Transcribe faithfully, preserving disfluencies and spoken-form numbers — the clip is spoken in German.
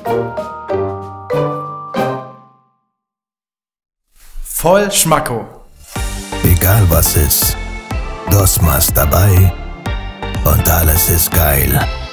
Vollschmacko. Egal was ist, das M A S dabei und alles ist geil.